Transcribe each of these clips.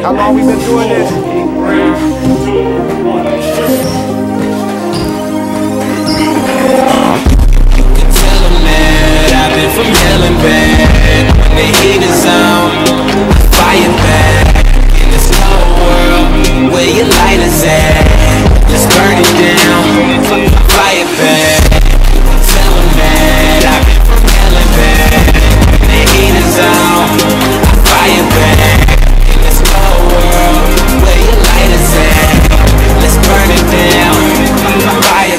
How long we been doing this? You can tell them that I've been from hell and back. When the heat is on, fire back. In this cold world, where your light is at, let's burn it down, fire back. You can tell them that I've been from hell and back. When the heat is on, fire back. In this cold world, where your light is at, let's burn it down, fire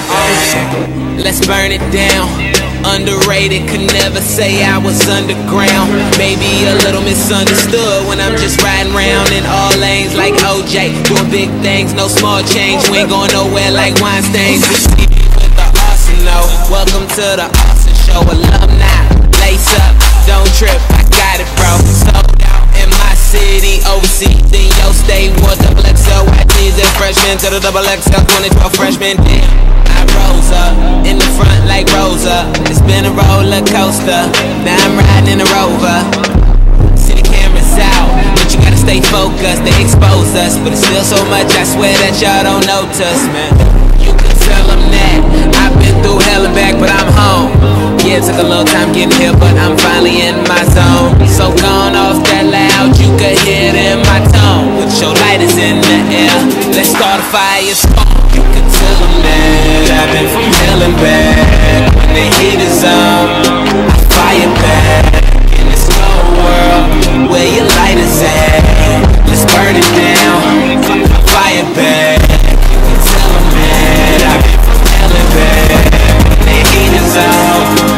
back. Let's burn it down. Underrated, could never say I was underground. Maybe a little misunderstood when I'm just riding around in all lanes like OJ. Doing big things, no small change. We ain't going nowhere like wine stains. We see you with the arsenal. Welcome to the Austin Show. Alumni, lace up, don't trip, I got it, bro. Sold out in my city, overseas in your state. War double XL, YGs and freshmen to the double XL, 2012 freshmen. I rose up, in the front like Rosa. It's been a roller coaster, now I'm riding in a Rover. See the cameras out, but you gotta stay focused. They expose us, but it's still so much, I swear that y'all don't notice, man. You can tell them that I've been through hell and back, but I'm home. Yeah, it took a long time getting here, but I'm finally in my zone. So gone off that loud, you could hear it in my tone. Put your lighters in the air, let's start a fire. You can tell them that I've been from hell and back. When the heat is on, fire back. In this cold world, where your light is at, let's burn it down, fire back. You can tell them that I've been from hell and back. When the heat is on,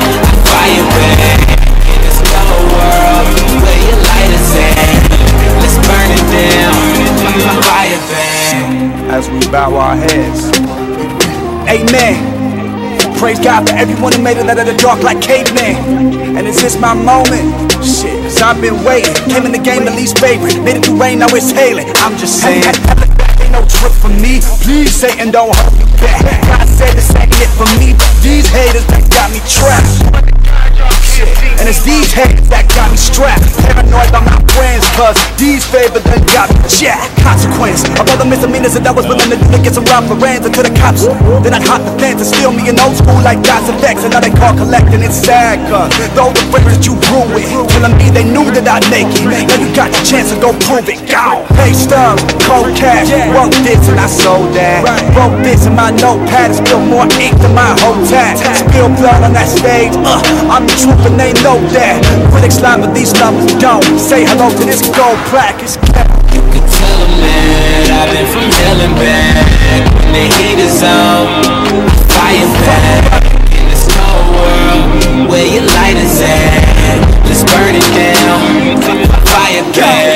fire back. In this cold world, where your light is at, let's burn it down, fire back. As we bow our heads. Amen. Praise God for everyone who made it out of the dark like caveman. And is this my moment? Shit, cause I've been waiting. Came in the game the least favorite. Made it through rain, now it's hailing. I'm just saying, ain't no trip for me. Please, Satan, don't hold me back. God said this ain't it for me, but these haters that got me trapped. And it's these haters that got me strapped. Paranoid about my friends, cause these favors done got me jacked. Consequence of all the misdemeanors that I was willing to do to get some round for rands until the cops. Then I hop the fence and steal me an old school like God's effects. And now they call collecting, it's sad, cause those the friends that you grew with, telling me they knew that I'd make it. Now you got your chance to go prove it. Go! Pay stubs, cold cash, wrote this and I sold that. Wrote this in my notepad and spilled more ink than my whole tat. Spill blood on that stage, I'm the truth and they know that. Critics lie but these numbers don't. Say hello to this gold plaque. It's you can tell them that I've been from hell and back. When the heat is on, fire back. In this cold world, where your light is at, let's burn it down, fire back.